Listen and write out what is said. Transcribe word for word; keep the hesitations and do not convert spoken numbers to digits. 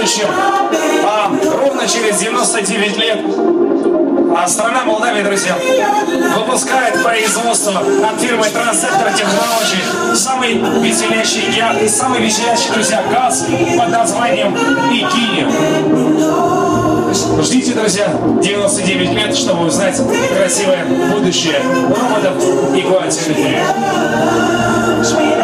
будущем. А ровно через девяносто девять лет а страна Молдавия, друзья, выпускает производство от фирмы Transceptor Technology самый веселящий, я, самый веселящий, друзья, газ под названием Бикини. Ждите, друзья, девяносто девять лет, чтобы узнать красивое будущее роботов и квантовых.